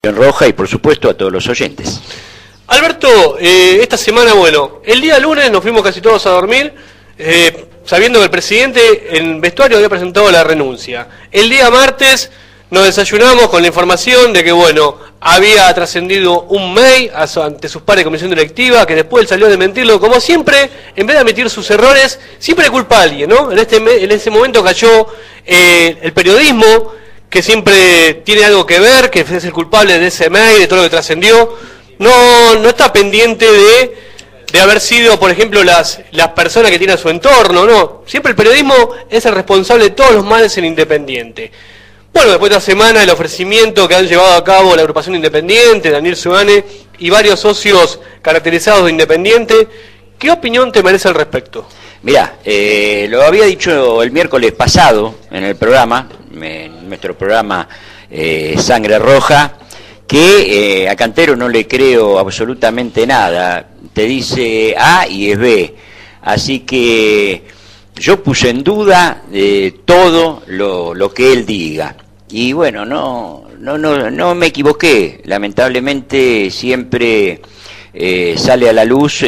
Roja y por supuesto a todos los oyentes. Alberto, esta semana, bueno, el día lunes nos fuimos casi todos a dormir, sabiendo que el presidente en vestuario había presentado la renuncia. El día martes nos desayunamos con la información de que, bueno, había trascendido un mail ante sus pares de comisión directiva, que después él salió a desmentirlo. Como siempre, en vez de admitir sus errores, siempre culpa a alguien, ¿no? En ese momento cayó el periodismo, que siempre tiene algo que ver, que es el culpable de ese mail, de todo lo que trascendió. No está pendiente de haber sido, por ejemplo, las personas que tiene a su entorno, no. Siempre el periodismo es el responsable de todos los males en Independiente. Bueno, después de una semana, el ofrecimiento que han llevado a cabo la agrupación Independiente, Daniel Suane y varios socios caracterizados de Independiente, ¿qué opinión te merece al respecto? Mirá, lo había dicho el miércoles pasado en el programa, en nuestro programa Sangre Roja, que a Cantero no le creo absolutamente nada. Te dice A y es B. Así que yo puse en duda todo lo que él diga. Y bueno, no me equivoqué. Lamentablemente siempre sale a la luz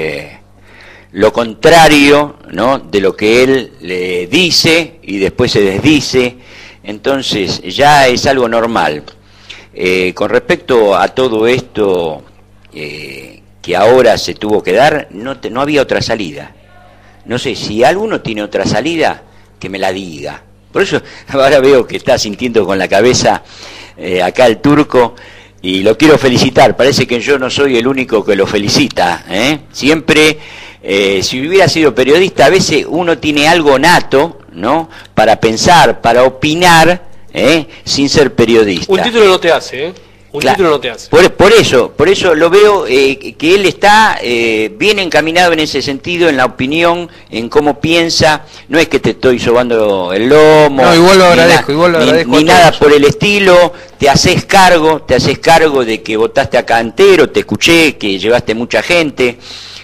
lo contrario, ¿no?, de lo que él le dice y después se desdice. Entonces ya es algo normal. Con respecto a todo esto que ahora se tuvo que dar, no había otra salida. No sé, si alguno tiene otra salida, que me la diga. Por eso ahora veo que está sintiendo con la cabeza acá el turco, y lo quiero felicitar. Parece que yo no soy el único que lo felicita, Siempre, si hubiera sido periodista, a veces uno tiene algo nato, ¿no?, para pensar, para opinar, sin ser periodista. Un título no te hace, título no te hace. Por eso lo veo que él está bien encaminado en ese sentido, en la opinión, en cómo piensa. No es que te estoy sobando el lomo. No, igual lo agradezco, ni nada por el estilo. Te haces cargo de que votaste a Cantero, te escuché, que llevaste mucha gente.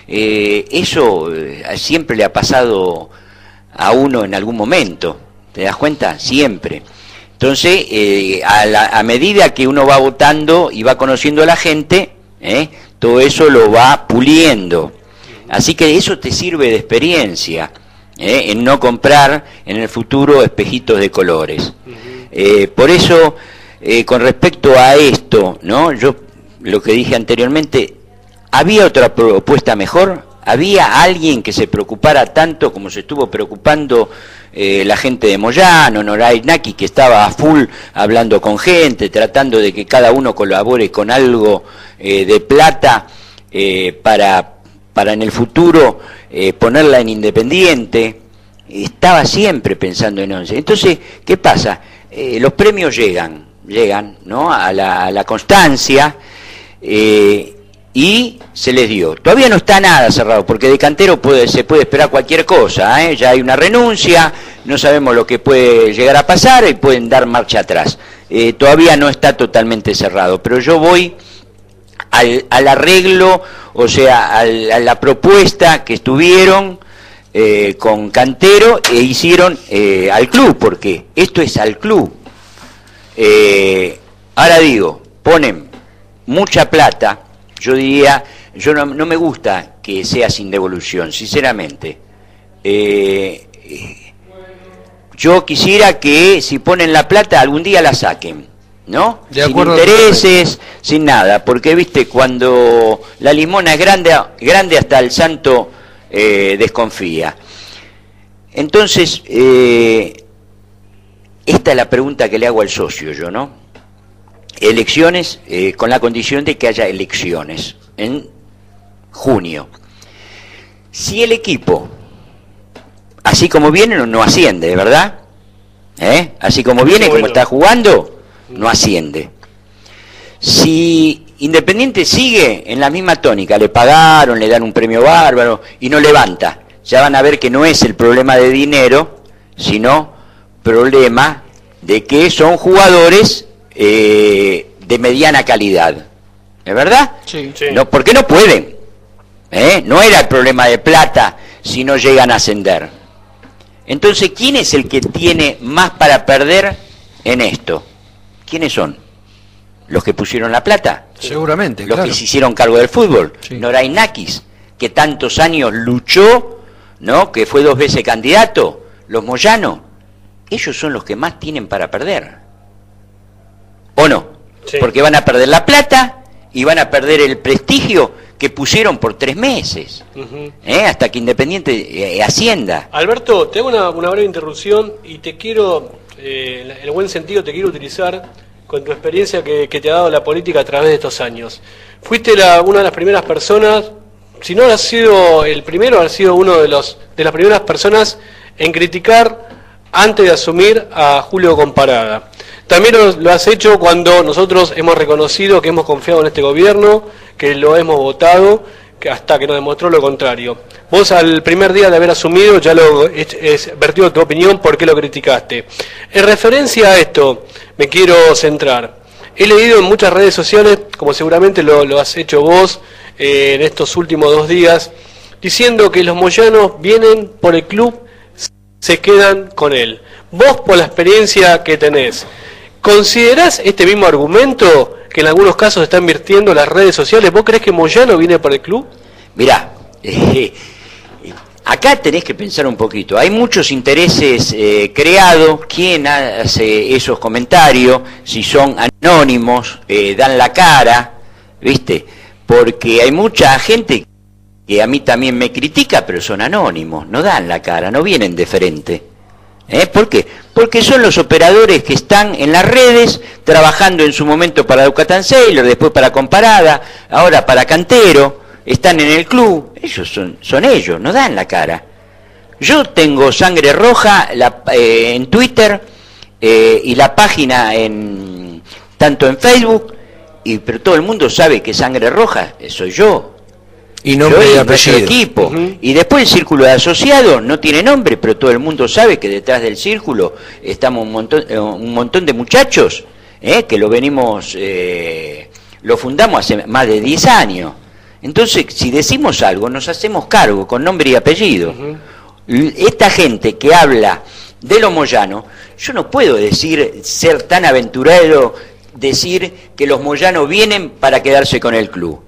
Eso siempre le ha pasado a uno en algún momento. ¿Te das cuenta? Siempre. Entonces, a medida que uno va votando y va conociendo a la gente, todo eso lo va puliendo. Así que eso te sirve de experiencia, en no comprar en el futuro espejitos de colores. Por eso, con respecto a esto, ¿no?, yo lo que dije anteriormente, ¿había otra propuesta mejor? ¿Había alguien que se preocupara tanto como se estuvo preocupando la gente de Moyano, Noray Naki, que estaba a full hablando con gente, tratando de que cada uno colabore con algo de plata para en el futuro ponerla en Independiente? Estaba siempre pensando en 11. Entonces, ¿qué pasa? Los premios llegan, ¿no?, a la constancia, y se les dio. Todavía no está nada cerrado, porque de Cantero se puede esperar cualquier cosa, Ya hay una renuncia, no sabemos lo que puede llegar a pasar y pueden dar marcha atrás. Todavía no está totalmente cerrado, pero yo voy al arreglo, o sea, a la propuesta que estuvieron con Cantero e hicieron al club, porque esto es al club. Ahora digo, ponen mucha plata. Yo diría, no me gusta que sea sin devolución, sinceramente. Yo quisiera que si ponen la plata algún día la saquen, ¿no? Sin intereses, sin nada, porque viste, cuando la limona es grande hasta el santo desconfía. Entonces, esta es la pregunta que le hago al socio yo, ¿no? Elecciones, con la condición de que haya elecciones en junio. Si el equipo, así como viene, no asciende, ¿verdad? Así como viene, como está jugando, no asciende. Si Independiente sigue en la misma tónica, le pagaron, le dan un premio bárbaro y no levanta, ya van a ver que no es el problema de dinero, sino problema de que son jugadores de mediana calidad. ¿Es verdad? Sí. No, porque no pueden. No era el problema de plata si no llegan a ascender. Entonces, ¿quién es el que tiene más para perder en esto? ¿Quiénes son? los que pusieron la plata. Seguramente, los claro. que se hicieron cargo del fútbol. Sí. Norainakis, que tantos años luchó, ¿no? Que fue 2 veces candidato. Los Moyano, ellos son los que más tienen para perder. ¿O no? Sí. Porque van a perder la plata y van a perder el prestigio que pusieron por 3 meses. Hasta que Independiente ascienda. Alberto, te hago una breve interrupción y te quiero, en el buen sentido, te quiero utilizar con tu experiencia que te ha dado la política a través de estos años. Fuiste una de las primeras personas, si no has sido el primero, has sido uno de las primeras personas en criticar antes de asumir a Julio Comparada. También lo has hecho cuando nosotros hemos reconocido que hemos confiado en este gobierno, que lo hemos votado, que hasta que nos demostró lo contrario. Vos al primer día de haber asumido ya lo vertido tu opinión, ¿por qué lo criticaste? En referencia a esto me quiero centrar. He leído en muchas redes sociales, como seguramente lo has hecho vos en estos últimos 2 días, diciendo que los moyanos vienen por el club, se quedan con él. Vos, por la experiencia que tenés, ¿considerás este mismo argumento que en algunos casos está invirtiendo las redes sociales? ¿Vos creés que Moyano viene por el club? Mirá, acá tenés que pensar un poquito. Hay muchos intereses creados. ¿Quién hace esos comentarios? Si son anónimos, dan la cara, ¿viste? Porque hay mucha gente que a mí también me critica, pero son anónimos, no dan la cara, no vienen de frente. ¿Por qué? Porque son los operadores que están en las redes, trabajando en su momento para Ducatan Sailor, después para Comparada, ahora para Cantero, están en el club, ellos son ellos, no dan la cara. Yo tengo Sangre Roja en Twitter y la página tanto en Facebook, pero todo el mundo sabe que Sangre Roja soy yo. Y nombre y apellido. Equipo. Y después el círculo de asociados no tiene nombre, pero todo el mundo sabe que detrás del círculo estamos un montón de muchachos que lo fundamos hace más de 10 años. Entonces, si decimos algo, nos hacemos cargo con nombre y apellido. Esta gente que habla de los moyanos, yo no puedo ser tan aventurero, decir que los moyanos vienen para quedarse con el club.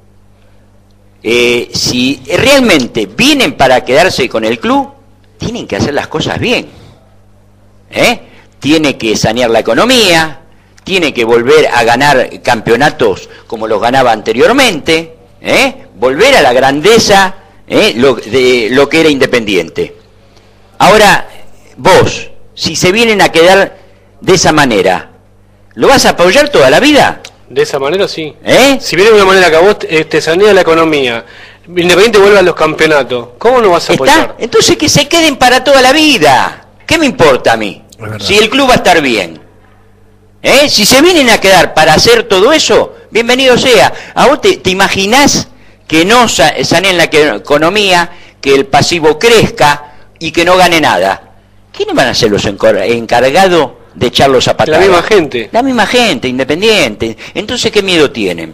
Si realmente vienen para quedarse con el club, tienen que hacer las cosas bien. Tiene que sanear la economía, tiene que volver a ganar campeonatos como los ganaba anteriormente, volver a la grandeza de lo que era Independiente. Ahora, vos, si se vienen a quedar de esa manera, ¿lo vas a apoyar toda la vida? De esa manera sí. Si viene de una manera que a vos te sanea la economía, Independiente vuelve a los campeonatos, ¿cómo no vas a apoyar? Entonces que se queden para toda la vida. ¿Qué me importa a mí? Si el club va a estar bien. Si se vienen a quedar para hacer todo eso, bienvenido sea. ¿A vos te imaginás que no saneen la economía, que el pasivo crezca y que no gane nada? ¿Quiénes van a ser los encargados de echarlos a patadas? La misma gente. La misma gente, Independiente. Entonces, ¿qué miedo tienen?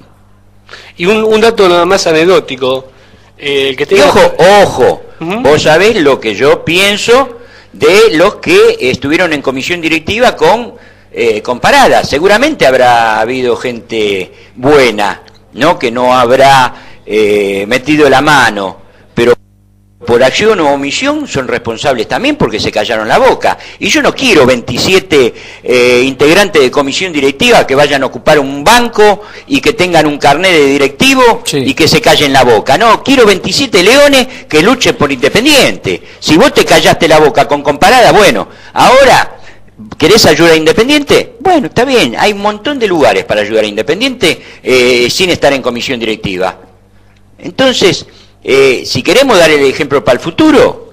Y un dato nada más anecdótico. Que y ojo, vos sabés lo que yo pienso de los que estuvieron en comisión directiva con Comparada. Seguramente habrá habido gente buena, ¿no? Que no habrá metido la mano, pero por acción o omisión son responsables también porque se callaron la boca. Y yo no quiero 27 integrantes de comisión directiva que vayan a ocupar un banco y que tengan un carnet de directivo y que se callen la boca. No, quiero 27 leones que luchen por Independiente. Si vos te callaste la boca con Comparada, bueno, ahora ¿querés ayudar a Independiente? Bueno, está bien, hay un montón de lugares para ayudar a Independiente sin estar en comisión directiva. Entonces, si queremos dar el ejemplo para el futuro,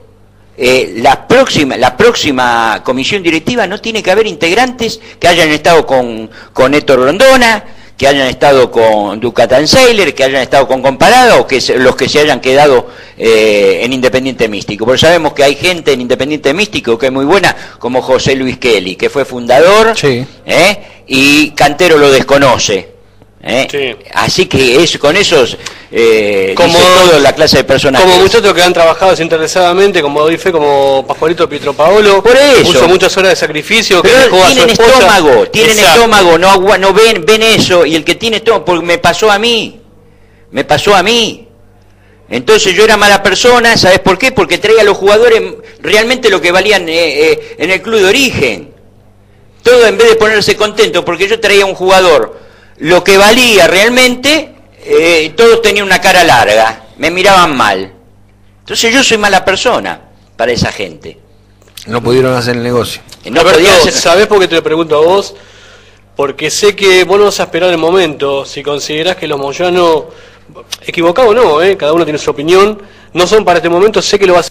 la próxima comisión directiva no tiene que haber integrantes que hayan estado con Héctor Rondona, que hayan estado con Ducatan Sailor, que hayan estado con Comparada o los que se hayan quedado en Independiente Místico. Porque sabemos que hay gente en Independiente Místico que es muy buena, como José Luis Kelly, que fue fundador y Cantero lo desconoce. Sí. Así que con esos como dice todo la clase de personajes. Como muchachos que han trabajado desinteresadamente, como doy fe, como Pascualito Pietropaolo, Por eso. puso muchas horas de sacrificio, que Pero dejó a su tienen esposa. estómago, tienen Exacto. estómago, no ven eso, y el que tiene estómago, porque me pasó a mí. Entonces yo era mala persona, ¿sabes por qué? Porque traía a los jugadores realmente lo que valían en el club de origen. Todo en vez de ponerse contento, porque yo traía un jugador lo que valía realmente, todos tenían una cara larga, me miraban mal. Entonces yo soy mala persona para esa gente. No pudieron hacer el negocio. No Alberto, podía hacer- ¿sabés por qué te lo pregunto a vos? Porque sé que vos no vas a esperar el momento, si considerás que los Moyano, equivocado o no, cada uno tiene su opinión, no son para este momento, sé que lo vas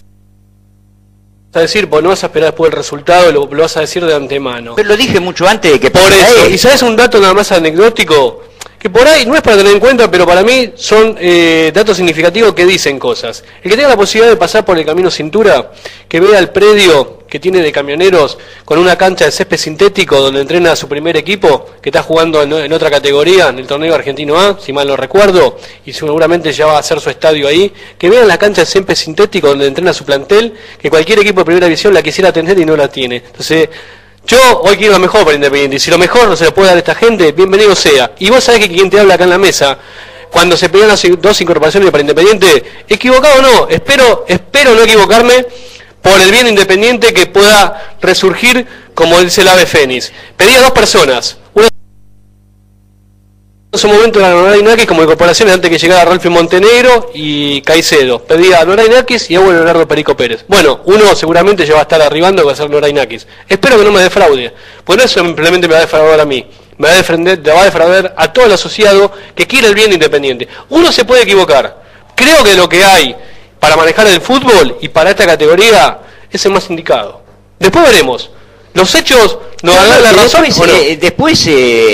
a decir, porque no vas a esperar después el resultado, lo vas a decir de antemano. Pero lo dije mucho antes de que Por pasara eso, él. y sabes un dato nada más anecdótico, que por ahí no es para tener en cuenta, pero para mí son datos significativos que dicen cosas. El que tenga la posibilidad de pasar por el camino Cintura, que vea el predio que tiene de camioneros con una cancha de césped sintético donde entrena a su primer equipo, que está jugando en otra categoría, en el torneo argentino A, si mal no recuerdo, y seguramente ya va a hacer su estadio ahí, que vean la cancha de césped sintético donde entrena su plantel, que cualquier equipo de primera división la quisiera tener y no la tiene. Entonces, yo hoy quiero lo mejor para Independiente, y si lo mejor no se lo puede dar a esta gente, bienvenido sea. Y vos sabés que quien te habla acá en la mesa, cuando se pelean las dos incorporaciones para Independiente, equivocado o no, espero no equivocarme, por el bien de Independiente que pueda resurgir, como dice el ave Fénix. Pedí a dos personas, una en su momento era Noray Nakis como incorporaciones antes que llegara Rolfi Montenegro y Caicedo. Pedí a Noray Nakis y a Leonardo Perico Pérez. Bueno, uno seguramente ya va a estar arribando, que va a ser Noray Nakis. Espero que no me defraude, pues no simplemente me va a defraudar a mí, me va a defraudar a todo el asociado que quiere el bien de Independiente. Uno se puede equivocar. Creo que lo que hay para manejar el fútbol y para esta categoría es el más indicado. Después veremos. Los hechos nos dan la razón. Después,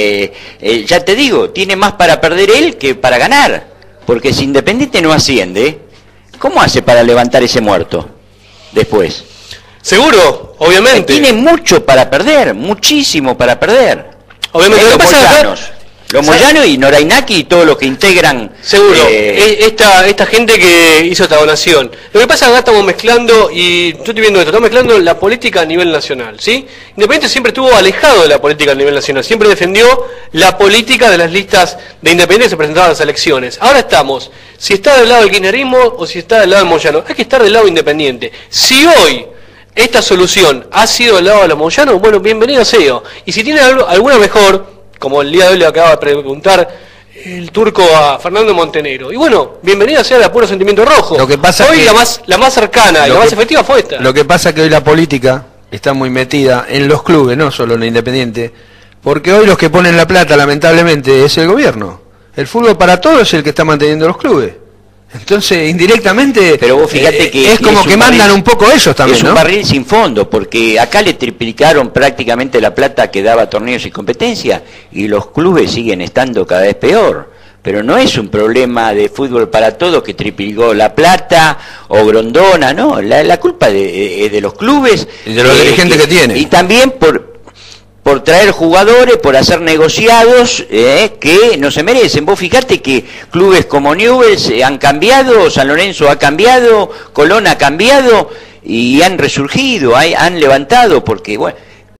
ya te digo, tiene más para perder él que para ganar. Porque si Independiente no asciende, ¿cómo hace para levantar ese muerto después? Seguro, obviamente. Tiene mucho para perder, muchísimo para perder. Obviamente. Los Lo que pasa es que Moyanos. Los Moyano y Noray Naki y todos los que integran. seguro, esta gente que hizo esta donación. Lo que pasa es que acá estamos mezclando, y yo estoy viendo esto, estamos mezclando la política a nivel nacional, ¿sí? Independiente siempre estuvo alejado de la política a nivel nacional, siempre defendió la política de las listas de Independiente que se presentaban a las elecciones. Ahora estamos, si está del lado del kirchnerismo o si está del lado del Moyano, hay que estar del lado de Independiente. Si hoy esta solución ha sido del lado de los Moyanos, bueno, bienvenido sea. Y si tiene alguna mejor, como el día de hoy le acaba de preguntar el turco a Fernando Montenegro. Y bueno, bienvenida sea la puro sentimiento rojo. Lo que pasa hoy que- la más cercana y la más efectiva fue esta. Lo que pasa es que hoy la política está muy metida en los clubes, no solo en la Independiente, porque hoy los que ponen la plata, lamentablemente, es el gobierno. El fútbol para todos es el que está manteniendo los clubes. Entonces, indirectamente, Pero vos fíjate que es como un que mandan barril- un poco ellos también, es un ¿no? barril sin fondo, porque acá le triplicaron prácticamente la plata que daba torneos y competencia, y los clubes siguen estando cada vez peor. Pero no es un problema de fútbol para todos que triplicó la plata o Grondona, no, la culpa es de los clubes. Y de los dirigentes que tiene. Y también por traer jugadores, por hacer negociados que no se merecen. Vos fijate que clubes como Newell's han cambiado, San Lorenzo ha cambiado, Colón ha cambiado y han resurgido, han levantado, porque bueno,